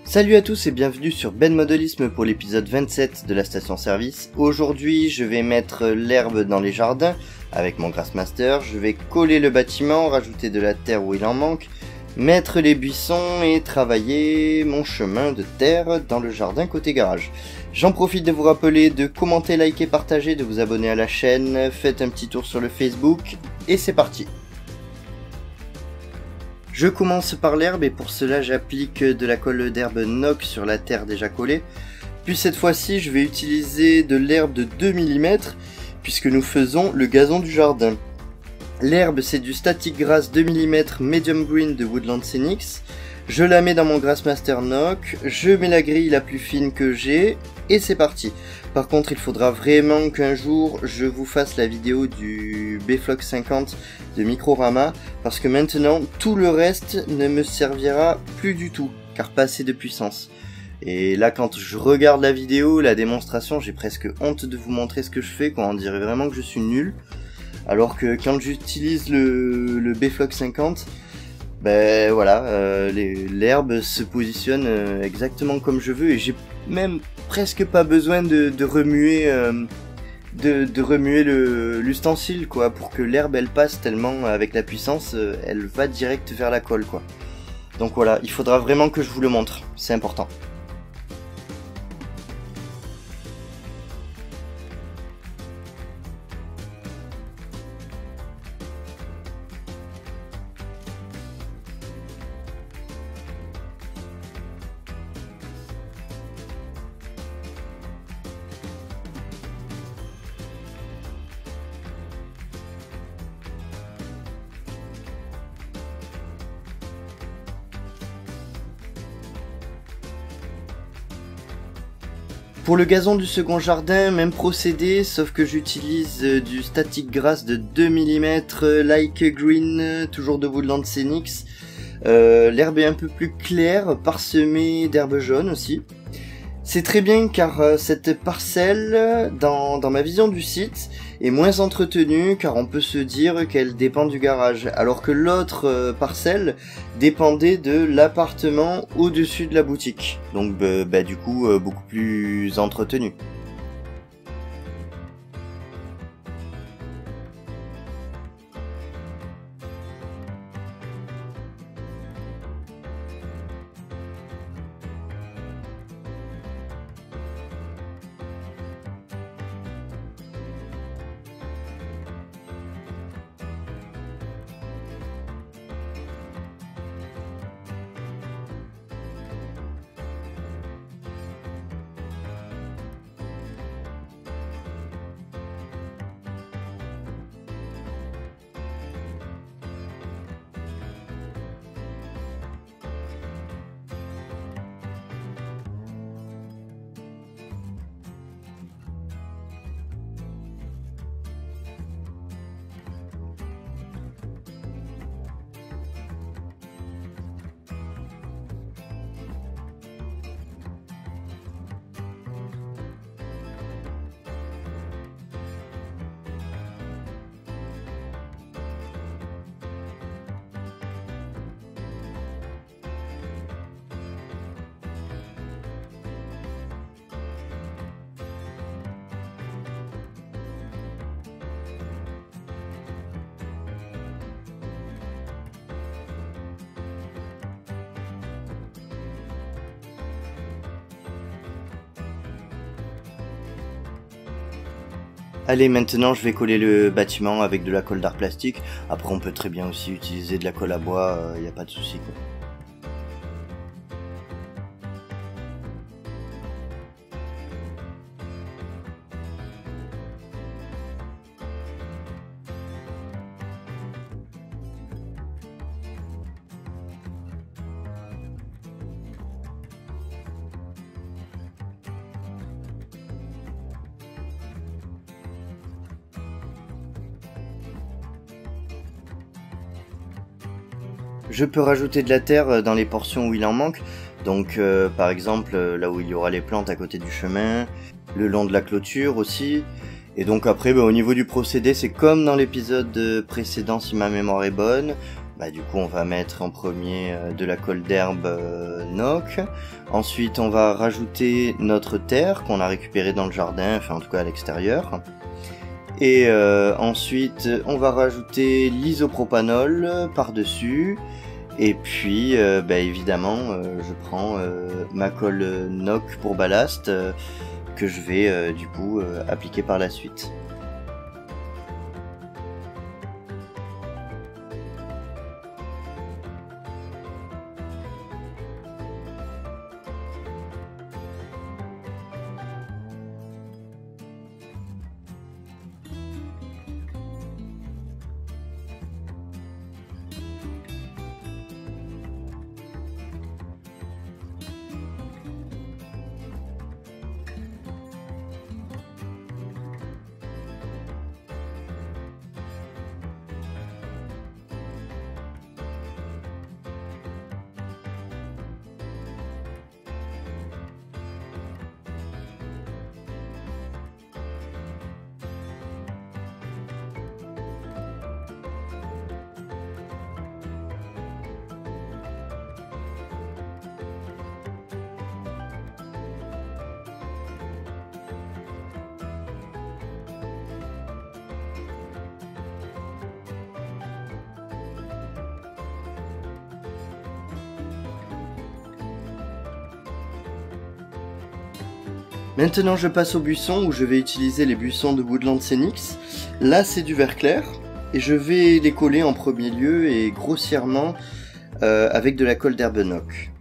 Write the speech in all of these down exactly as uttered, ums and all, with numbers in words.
Salut à tous et bienvenue sur Ben Modelisme pour l'épisode vingt-sept de la station service. Aujourd'hui je vais mettre l'herbe dans les jardins avec mon Grassmaster, je vais coller le bâtiment, rajouter de la terre où il en manque, mettre les buissons et travailler mon chemin de terre dans le jardin côté garage. J'en profite de vous rappeler de commenter, liker, partager, de vous abonner à la chaîne, faites un petit tour sur le Facebook et c'est parti. Je commence par l'herbe et pour cela j'applique de la colle d'herbe Noc sur la terre déjà collée. Puis cette fois-ci je vais utiliser de l'herbe de deux millimètres puisque nous faisons le gazon du jardin. L'herbe c'est du Static Grass deux millimètres Medium Green de Woodland Scenics. Je la mets dans mon Grassmaster Noc, je mets la grille la plus fine que j'ai et c'est parti. Par contre il faudra vraiment qu'un jour je vous fasse la vidéo du B-Flock cinquante de Microrama parce que maintenant tout le reste ne me servira plus du tout car pas assez de puissance. Et là quand je regarde la vidéo, la démonstration, j'ai presque honte de vous montrer ce que je fais, quand on dirait vraiment que je suis nul. Alors que quand j'utilise le, le B-Flock cinquante, ben voilà, euh, l'herbe se positionne euh, exactement comme je veux et j'ai même presque pas besoin de, de remuer, euh, de, de remuer l'ustensile quoi, pour que l'herbe elle passe tellement avec la puissance, euh, elle va direct vers la colle quoi. Donc voilà, il faudra vraiment que je vous le montre, c'est important. Pour le gazon du second jardin, même procédé, sauf que j'utilise du Static Grass de deux millimètres Like Green, toujours de Woodland Scenics. Euh, L'herbe est un peu plus claire, parsemée d'herbes jaunes aussi. C'est très bien car euh, cette parcelle, dans, dans ma vision du site, est moins entretenue car on peut se dire qu'elle dépend du garage, alors que l'autre euh, parcelle dépendait de l'appartement au-dessus de la boutique, donc bah, bah, du coup euh, beaucoup plus entretenue. Allez, maintenant je vais coller le bâtiment avec de la colle d'art plastique. Après on peut très bien aussi utiliser de la colle à bois, il n'y a pas de souci quoi. Je peux rajouter de la terre dans les portions où il en manque, donc euh, par exemple là où il y aura les plantes à côté du chemin, le long de la clôture aussi, Et donc après, bah, au niveau du procédé, c'est comme dans l'épisode précédent si ma mémoire est bonne. Bah, du coup on va mettre en premier euh, de la colle d'herbe euh, Noc. Ensuite on va rajouter notre terre qu'on a récupérée dans le jardin, enfin en tout cas à l'extérieur. Et euh, ensuite on va rajouter l'isopropanol par dessus. Et puis euh, bah, évidemment euh, je prends euh, ma colle Noc pour ballast euh, que je vais euh, du coup euh, appliquer par la suite. Maintenant je passe aux buissons où je vais utiliser les buissons de Woodland Scenics. Là c'est du verre clair et je vais les coller en premier lieu et grossièrement euh, avec de la colle d'herbe Noc.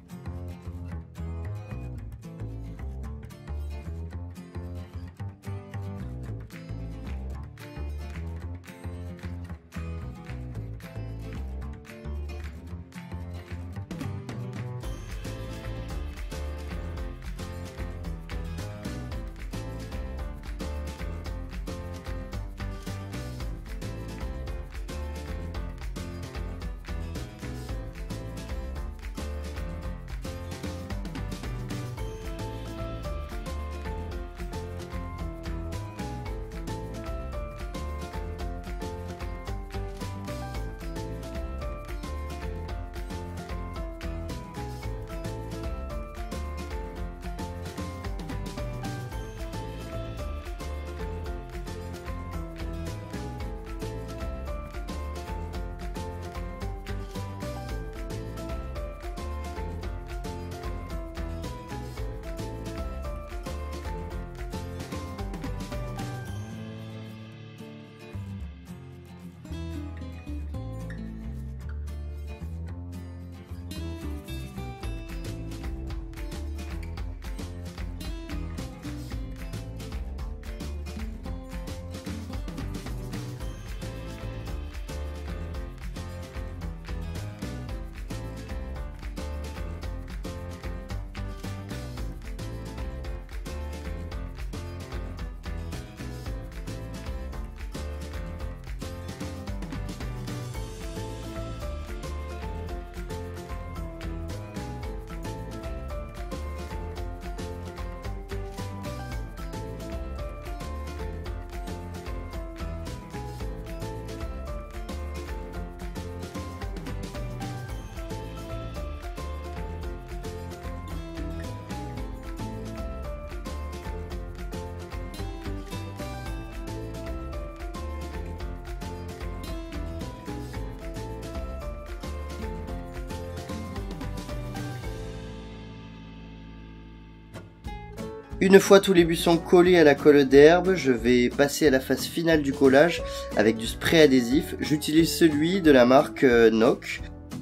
Une fois tous les buissons collés à la colle d'herbe, je vais passer à la phase finale du collage avec du spray adhésif. J'utilise celui de la marque euh, Noc.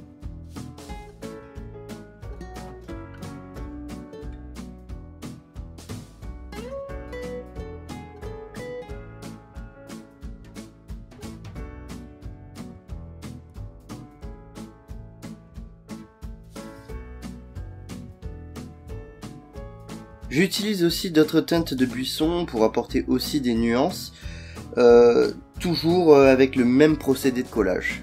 J'utilise aussi d'autres teintes de buissons pour apporter aussi des nuances, euh, toujours avec le même procédé de collage.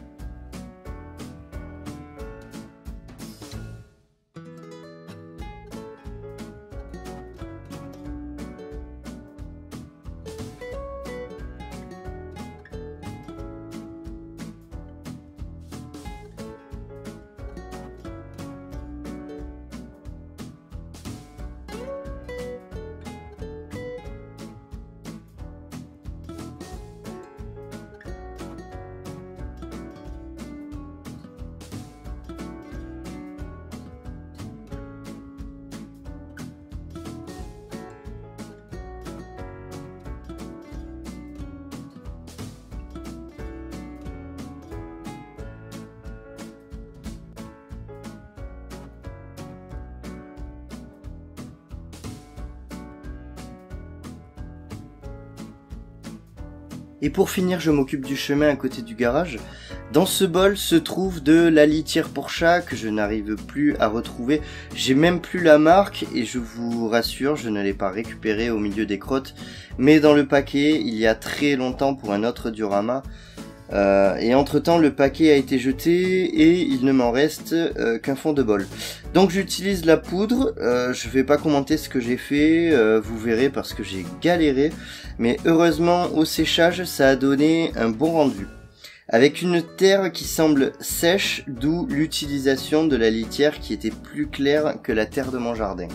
Et pour finir, je m'occupe du chemin à côté du garage. Dans ce bol se trouve de la litière pour chat que je n'arrive plus à retrouver. J'ai même plus la marque et je vous rassure, je ne l'ai pas récupérée au milieu des crottes, mais dans le paquet il y a très longtemps pour un autre diorama. Euh, et entre temps le paquet a été jeté et il ne m'en reste euh, qu'un fond de bol. Donc j'utilise la poudre, euh, je vais pas commenter ce que j'ai fait, euh, vous verrez parce que j'ai galéré, mais heureusement au séchage ça a donné un bon rendu. Avec une terre qui semble sèche, d'où l'utilisation de la litière qui était plus claire que la terre de mon jardin.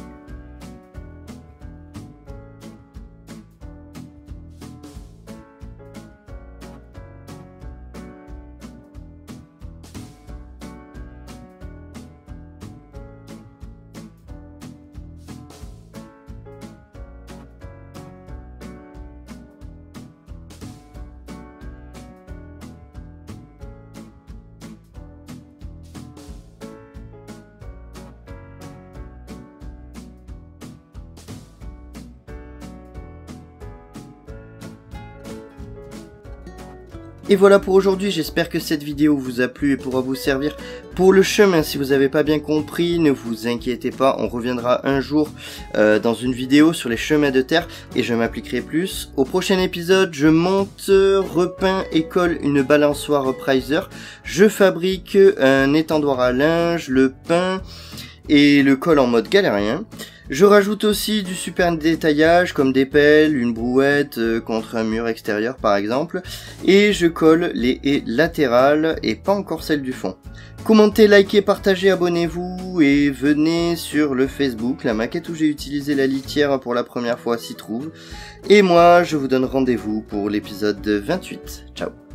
Et voilà pour aujourd'hui, j'espère que cette vidéo vous a plu et pourra vous servir pour le chemin. Si vous n'avez pas bien compris, ne vous inquiétez pas, on reviendra un jour euh, dans une vidéo sur les chemins de terre et je m'appliquerai plus. Au prochain épisode, je monte, repeins et colle une balançoire Preiser. Je fabrique un étendoir à linge, le peins et le colle en mode galérien. Je rajoute aussi du super détaillage comme des pelles, une brouette euh, contre un mur extérieur par exemple. Et je colle les haies latérales et pas encore celles du fond. Commentez, likez, partagez, abonnez-vous et venez sur le Facebook. La maquette où j'ai utilisé la litière pour la première fois s'y trouve. Et moi je vous donne rendez-vous pour l'épisode vingt-huit. Ciao.